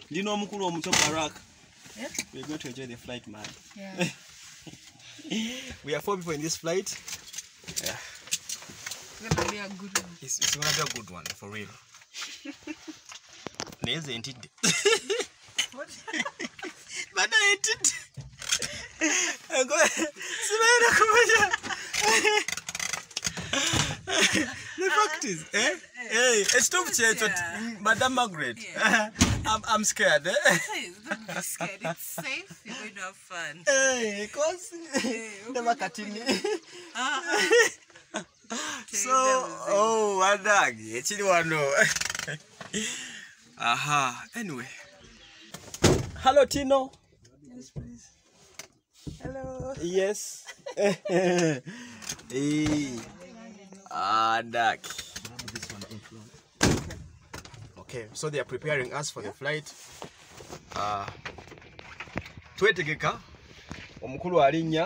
Do you know Mukulu Omuto Barak? Yeah. We're going to enjoy the flight, man. Yeah. We are 4 people in this flight. Yeah. It's gonna be a good one. It's gonna be a good one, for real. Nails ain't it? What? But I ain't it. The fact is, eh? Hey, stop chatting, Madam Margaret. Yeah. I'm scared. Eh? Please, don't be scared. It's safe. You're going to have fun. Hey, cause never cutting me. So, oh, what dog? Actually, one no. Aha. Anyway. Hello, Tino. Yes, please. Hello. Yes. Hey. Dog. Okay, so they are preparing us for the flight. Twetegeka. Omukulu alinya.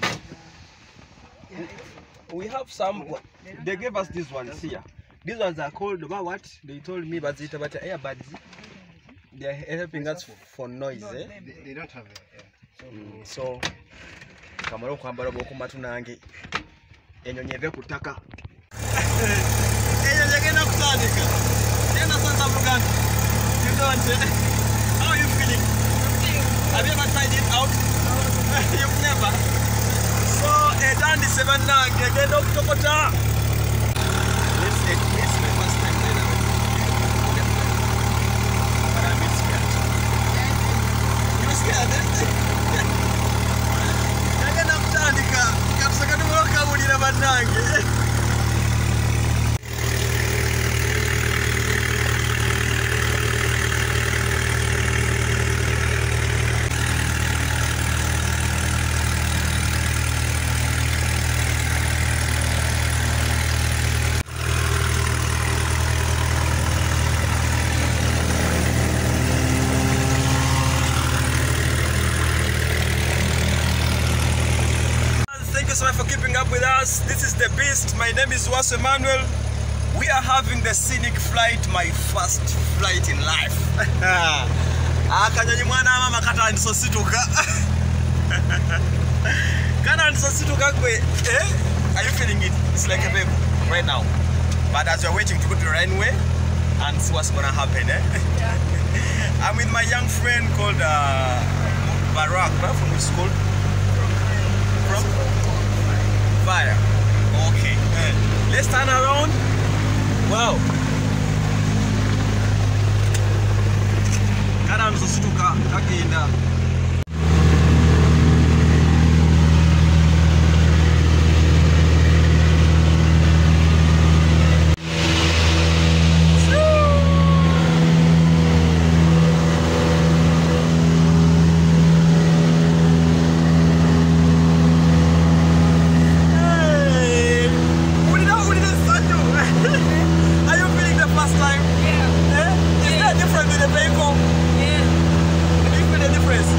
We have some. They gave us these ones here. These ones are called what? They told me, but it's about earbuds. They are helping us for noise. Eh? They don't have it. Yeah. So, kamaro kwambara boko matunange. Enyonyi eve kutaka. Enyonyi agenda kutandika. Genda sasa muganda. You don't. How are you feeling? Have you ever tried it out? You've never. So, Edandi 7 nange agenda okutokota. It's my first time there. But I'm a bit scared. You're scared, eh? Agenda kutandika. Katusaka tumuloka mulira bannange. Thank you so much for keeping up with us. This is The Beast. My name is Was Emmanuel. We are having the scenic flight, my first flight in life. Kanyonyi mwana mama kata nisosituka. Kana nisosituka kwe. Eh? Are you feeling it? It's like a baby right now. But as you're waiting to go to the runway and see what's gonna happen, eh? Yeah. I'm with my young friend called Barak. From which school? From Fire. Okay. Let's turn around. Wow. Kana msosituka kagenda. Difference.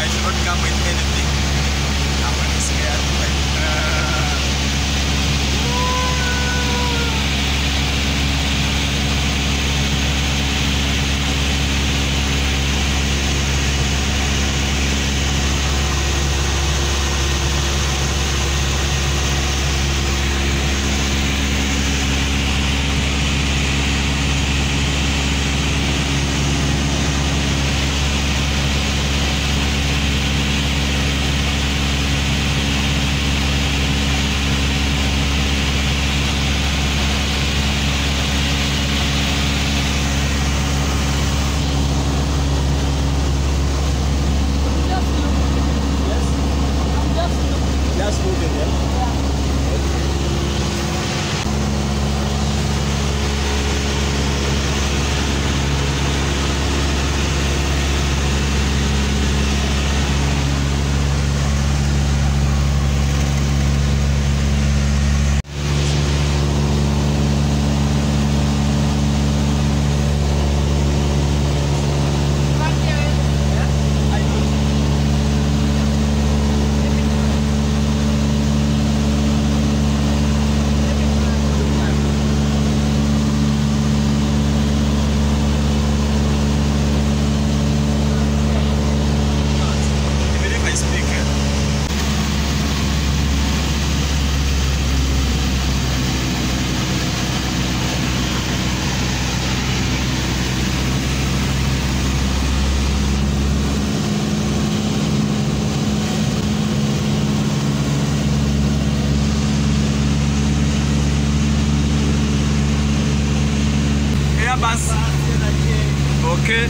I should not come with anything. I'm really scared. Just moving, yeah? Even if I speak, Airbus. Okay.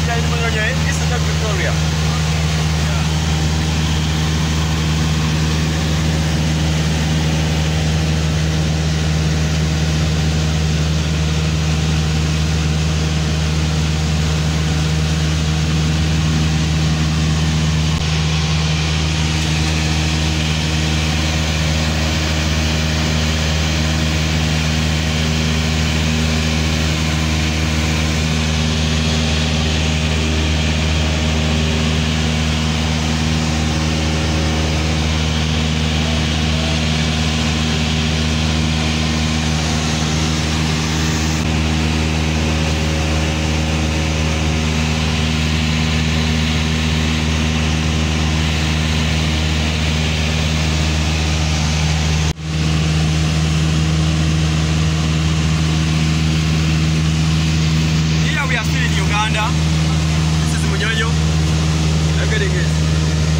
This is not Victoria. This is Munyonyo. I'm getting it.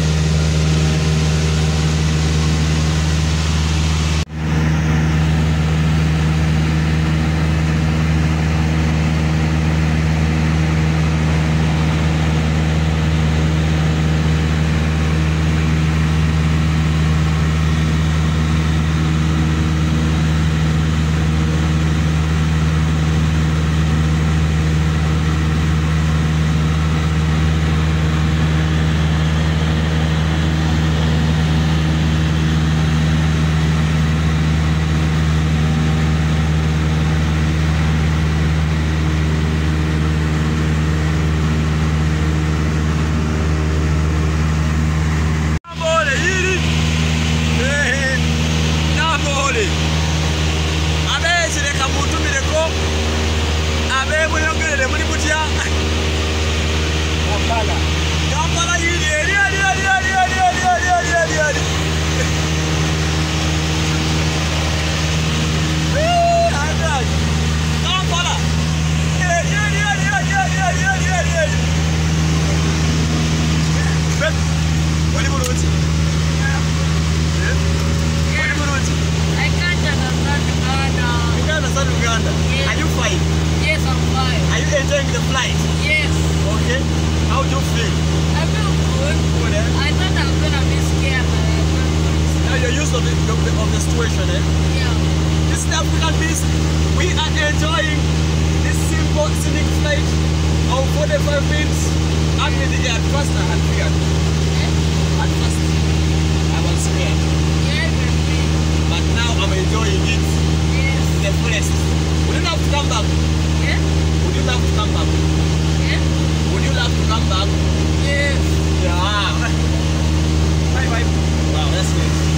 Enjoying the flight? Yes. Okay. How do you feel? I feel good. Good, eh? I thought I was gonna be scared, but I wasn't. Now you're used to the situation, eh? Yeah. This is African Beast. We are enjoying this simple scenic flight of 45 minutes. Actually, at first I had feared. At first, I was scared. Yeah, baby. But now I'm enjoying it. Yes. The fullest. Would you love to come back? Yeah. Would you love to come back? Yeah. Would you love to come back? Yes. Yeah. Bye bye. Wow, that's nice.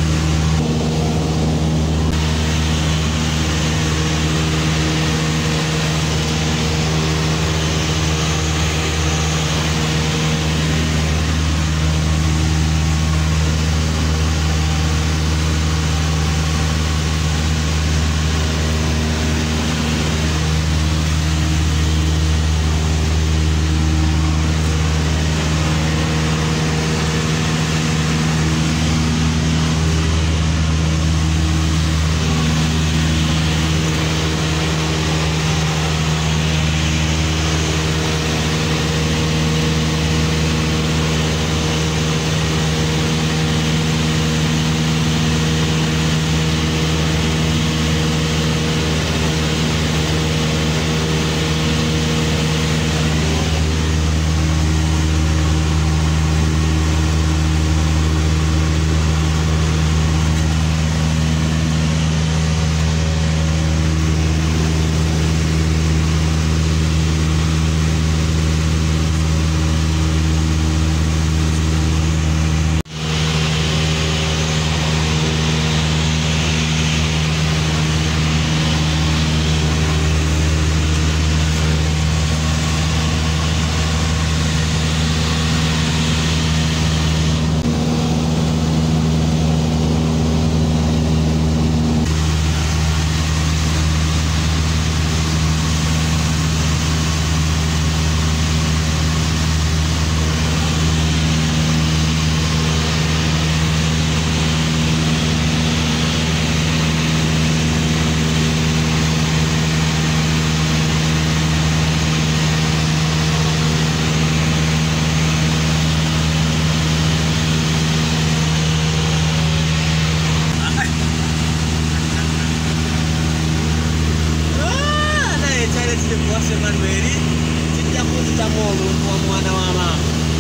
waffe Emmanuel kijja kunzitamu omuntu wa mwana wa maama.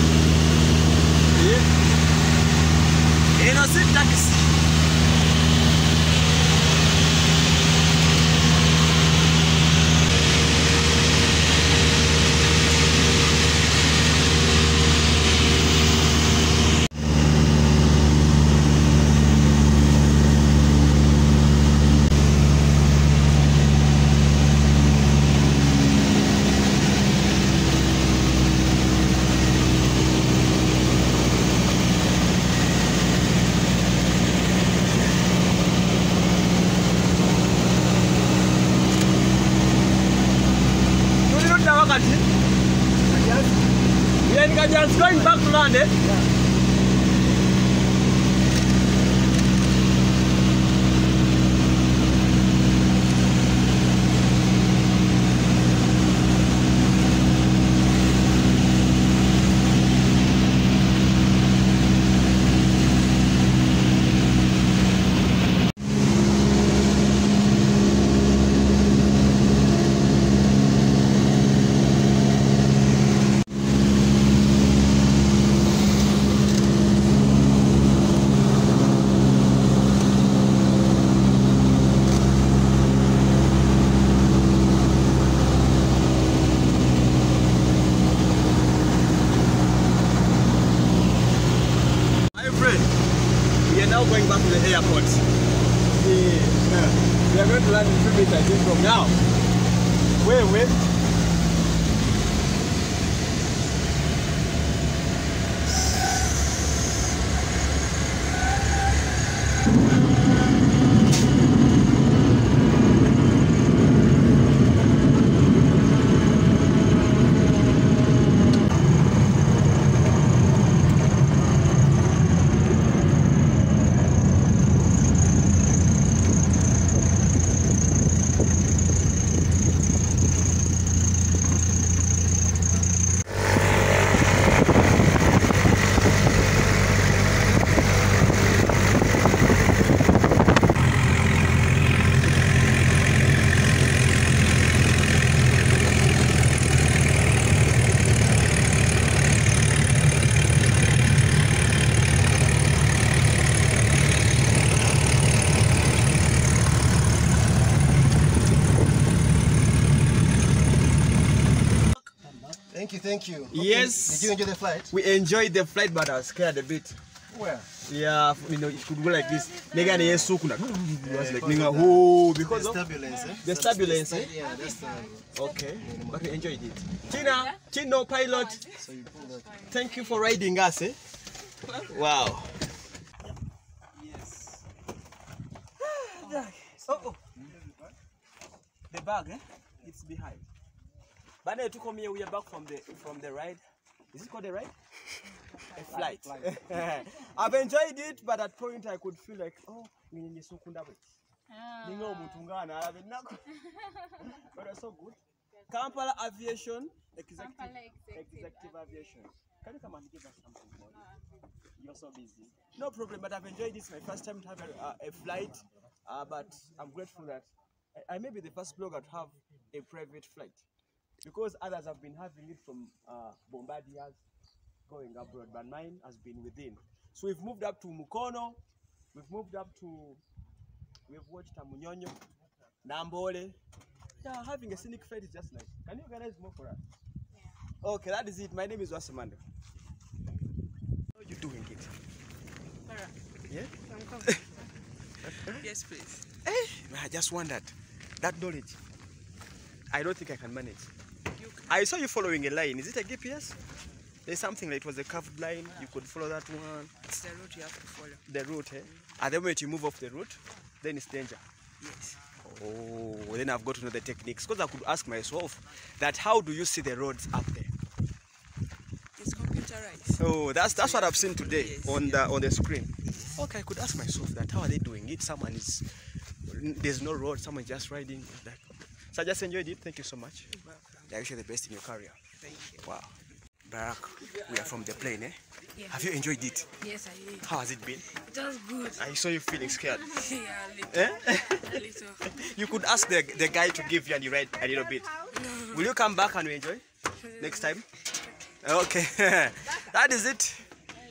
Eno si takisi. Just going back to London. Going back to the airport. We are going to land in 2 minutes, I think, from now. Wait. Thank you. Okay. Yes. Did you enjoy the flight? We enjoyed the flight, but I was scared a bit. Where? Yeah, you know, it could go like this. Nega ne yesu kuna. Was like ninga ho because the turbulence. The turbulence. Yeah, that's the. Okay, but we enjoyed it. Chino pilot. So you pull that. Thank you for riding us, eh? Wow. Yes. Oh. The bag, eh? It's behind. But then to come here, we are back from the ride. Is it called a ride? A flight. I've enjoyed it, but at point I could feel like, oh, but it's so good. Kampala Aviation, Executive Aviation. Can you come and give us something for it? You're so busy. No problem, but I've enjoyed this. My first time to have a flight, but I'm grateful that I may be the first blogger to have a private flight. Because others have been having it from Bombardiers going abroad, but mine has been within. So we've moved up to Mukono, we've watched Munyonyo, Nambole. Yeah, having a scenic flight is just nice. Can you organize more for us? Yeah. Okay, that is it. My name is Wasimando. How are you doing it? Yeah? I'm coming. Yes, please. Hey, I just wondered. That knowledge, I don't think I can manage. I saw you following a line. Is it a GPS? There's something like it was a curved line. You could follow that one. It's the route you have to follow. The route, eh? And then when you move off the route, then it's danger. Yes. Oh, then I've got to know the techniques. Because I could ask myself that how do you see the roads up there? It's computerized. Oh, that's what I've seen today. Yes, on the screen. Okay, I could ask myself that how are they doing it? There's no road, someone just riding that. So I just enjoyed it. Thank you so much. You're welcome. I wish you the best in your career. Thank you. Wow. Barack, we are from the plane, eh? Yeah. Have you enjoyed it? Yes, I did. How has it been? Just good. I saw you feeling scared. Yeah, a little. Eh? A little. You could ask the guy to give you and ride a little bit. Will you come back and enjoy next time? Okay. That is it.